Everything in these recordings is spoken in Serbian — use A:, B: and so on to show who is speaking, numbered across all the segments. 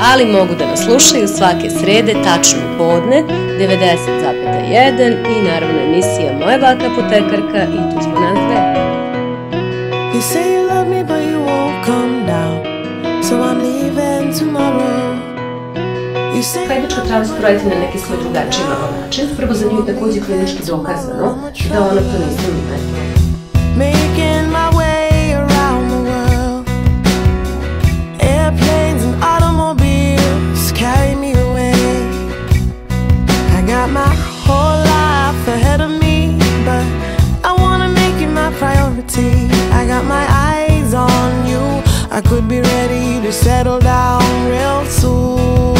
A: ali mogu da nas slušaju svake srede, tačno u podne, 90,1 i naravno emisija Moja baka apotekarka i tu smo nas dve.
B: You say you love me but you won't come down, so I'm leaving tomorrow.
A: Klinička trauma projekt na neki svoj drugačiji malo način. Prvo za nju je također klinički dokazano da ona to nisam imala.
B: Making my way around the world. Airplanes and automobiles carry me away. I got my whole life ahead of me, but I wanna make you my priority. I got my eyes on you. I could be ready to settle down real soon.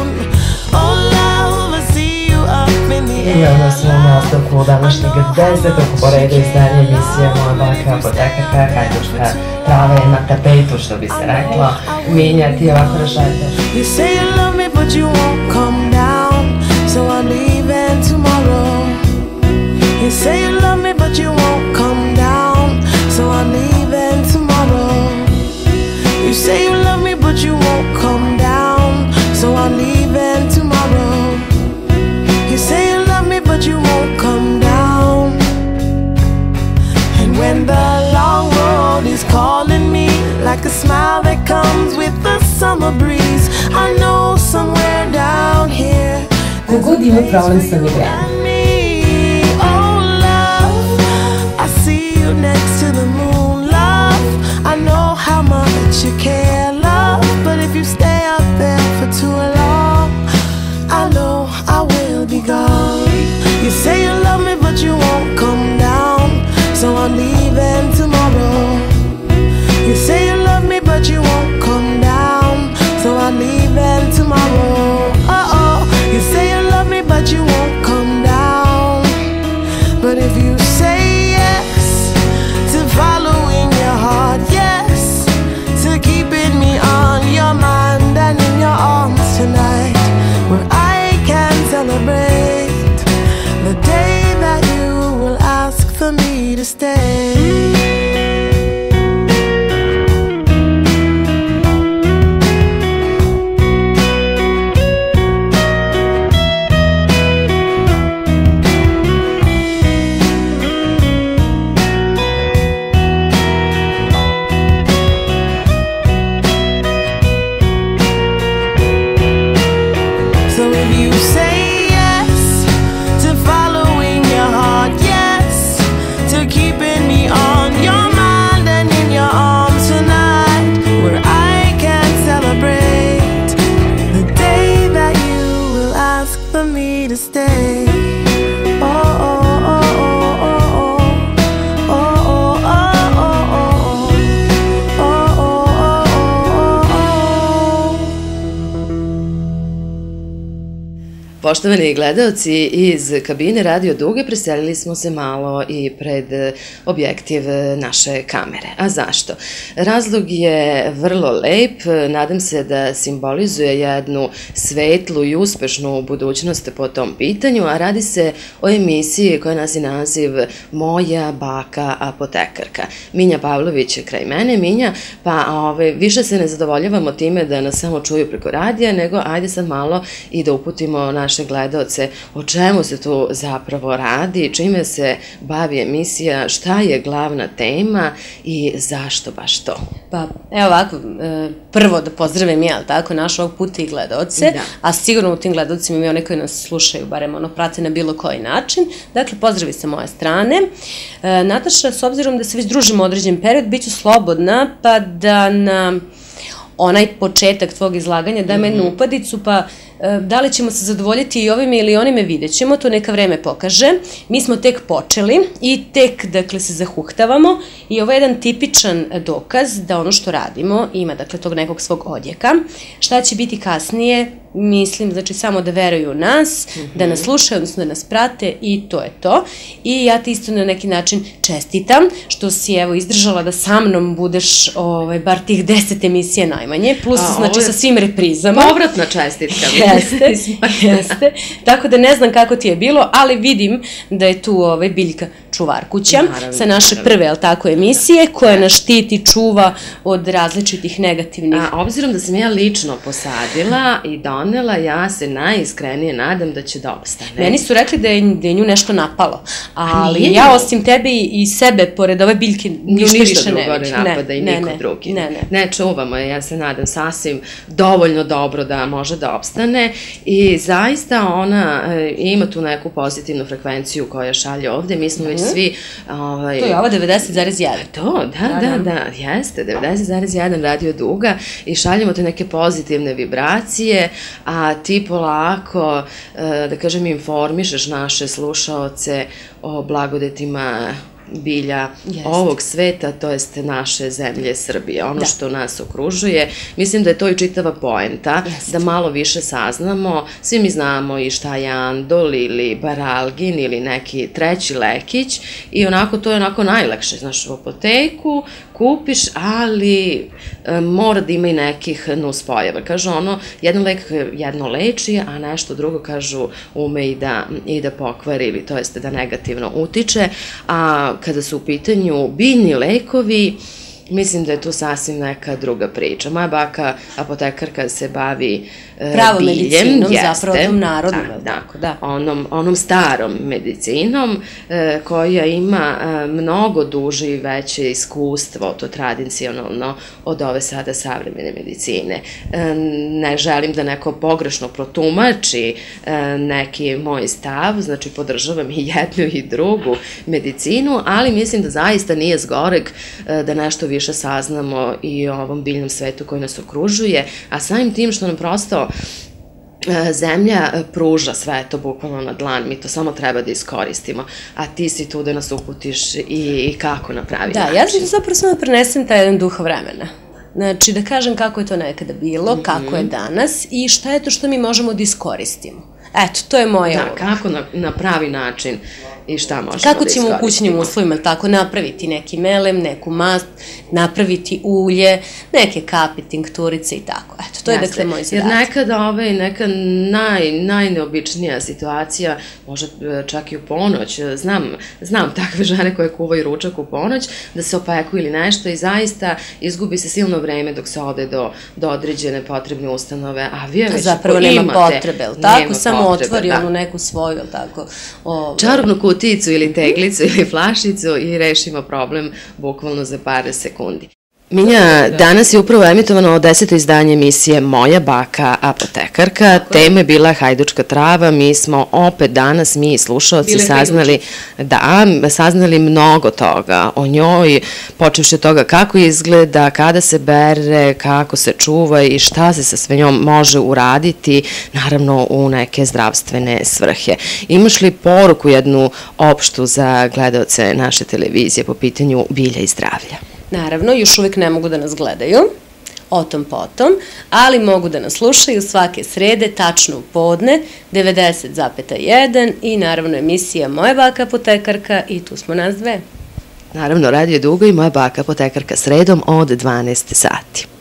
C: I onda smo u nastavku današnjeg 10. po redu izdanja emisije Moja baka apotekarka, Hajdučka trava je na tapetu, što bi se rekla, mijenjati ovako rešajte.
B: You say you love me but you won't come down, so I'm leaving tomorrow. You say you love me but you won't come down, so I'm leaving tomorrow. You say you love me but you won't come down, so I'm leaving tomorrow. You say you love me but you won't come down. And when the long road is calling me, like a smile that comes with the summer breeze, I know somewhere down here
C: Kogod ima problem sa migrenom.
B: Oh love, I see you next to the moon, love. I know how much you care, love, but if you stay up there for too long, I know I will be gone. You say you love me but you won't come down, so I'm leaving tomorrow. You say you love me but you won't come down, so I'm leaving tomorrow. You say you love me but you won't come down, but if you say yes to following your heart, yes to keeping me on your mind and in your arms tonight, where I can celebrate the day that you will ask for me to stay.
A: Poštovani gledalci, iz kabine Radio Duge preselili smo se malo i pred objektiv naše kamere. A zašto? Razlog je vrlo lep, nadam se da simbolizuje jednu svetlu i uspešnu budućnost po tom pitanju, a radi se o emisiji koja nosi naziv Moja baka apotekarka. Minja Pavlović je kraj mene. Minja, pa više se ne zadovoljavamo time da nas samo čuju preko radija, nego ajde sad malo i da uputimo naše gledaoce o čemu se tu zapravo radi, čime se bavi emisija, šta je glavna tema i zašto baš to.
D: Pa evo ovako, prvo da pozdravim ja, tako, naš ovog puta i gledaoce, a sigurno u tim gledaocima ima one koji nas slušaju, barem prate na bilo koji način. Dakle, pozdravi sa moje strane. Nataša, s obzirom da se već družimo određen period, bit ću slobodna, pa da na onaj početak tvog izlaganja dam jednu upadicu, pa da li ćemo se zadovoljiti i ovime ili onime, vidjet ćemo, to neka vreme pokaže. Mi smo tek počeli i tek, dakle, se zahuhtavamo i ovo je jedan tipičan dokaz da ono što radimo ima, dakle, tog nekog svog odjeka. Šta će biti kasnije, mislim, znači, samo da veruju u nas, da nas slušaju, odnosno da nas prate i to je to. I ja ti isto na neki način čestitam što si, evo, izdržala da sa mnom budeš bar tih 10 emisija najmanje, plus, znači, sa svim reprizama.
A: Povratna čestitka.
D: Jeste. Tako da ne znam kako ti je bilo, ali vidim da je tu Biljka čuvarkuća sa naše prve, jel tako, emisije, koja nas štiti, čuva od različitih negativnih.
A: A obzirom da sam ja lično posadila i donela, ja se najiskrenije nadam da će da opstane.
D: Meni su rekli da je nju nešto napalo, ali ja osim tebe i sebe, pored ove biljke, ništa više ne vidim.
A: Ne napada i niko drugi. Ne čuvamo je, ja se nadam sasvim dovoljno dobro da može da opstane i zaista ona ima tu neku pozitivnu frekvenciju koja šalje ovde. Mi smo već svi...
D: To je ova 90,1.
A: To, da, jeste, 90,1 Radio Duga i šaljemo te neke pozitivne vibracije, a ti polako, da kažem, informišeš naše slušaoce o blagodetima bilja ovog sveta, to jest naše zemlje Srbije, ono što nas okružuje. Mislim da je to i čitava poenta, da malo više saznamo. Svi mi znamo i šta je andol ili baralgin ili neki treći lekić i onako to je onako najlakše, znaš, u apoteku kupiš, ali mora da ima i nekih nuspojava. Kažu ono, jedan lek jedno leči, a nešto drugo, kažu, ume i da pokvari ili to jeste da negativno utiče, a kada su u pitanju biljni lekovi, mislim da je tu sasvim neka druga priča. Moja baka, apotekarka, se bavi
D: pravom medicinom, zapravo tom narodnom, da.
A: Onom starom medicinom koja ima mnogo duže i veće iskustvo, to tradicionalno, od ove sada savremene medicine. Ne želim da neko pogrešno protumači neki moj stav, znači podržavam i jednu i drugu medicinu, ali mislim da zaista nije zgoreg da nešto više saznamo i o ovom biljnom svetu koji nas okružuje, a samim tim što nam prosto zemlja pruža sve to bukvalno na dlan, mi to samo treba da iskoristimo, a ti si tu da nas uputiš i kako na pravi način.
D: Da, ja sam zapravo samo prenesem taj jedan duh vremena. Znači, da kažem kako je to nekada bilo, kako je danas i šta je to što mi možemo da iskoristimo. Eto, to je moje ovo.
A: Da, kako na pravi način i šta možemo da iskoristimo.
D: Kako ćemo u kućnim uslovima tako napraviti neki melem, neku mast, napraviti ulje, neke kapi, tinkturice i tako. Eto, to je dakle moj zadatak.
A: Jer nekada neka najneobičnija situacija, možda čak i u ponoć, znam takve žene koje kuvaju ručak u ponoć, da se opeku ili nešto i zaista izgubi se silno vreme dok se ode do određene potrebne ustanove, a vi već
D: zapravo nema potrebe, tako? Samo otvori onu neku svoju, tako?
A: Čarobnu kuticu ili teglicu ili flašicu i rešimo problem bukvalno za par sekundi. Minja, danas je upravo emitovano 10. izdanje emisije Moja baka apotekarka. Tema je bila hajdučka trava. Mi smo opet danas, mi slušalci, saznali mnogo toga o njoj, počevši od toga kako izgleda, kada se bere, kako se čuva i šta se sa sve njom može uraditi, naravno u neke zdravstvene svrhe. Imaš li poruku jednu opštu za gledaoce naše televizije po pitanju bilja i zdravlja?
D: Naravno, još uvijek ne mogu da nas gledaju, o tom potom, ali mogu da nas slušaju svake srede, tačno u podne, 90,1 i naravno emisija Moja baka apotekarka i tu smo nas dve.
A: Naravno, Radio Duga i Moja baka apotekarka sredom od 12 sati.